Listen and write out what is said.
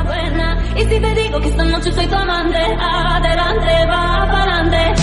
buena. Y si te digo que esta noche soy tu amante, adelante, va pa'lante.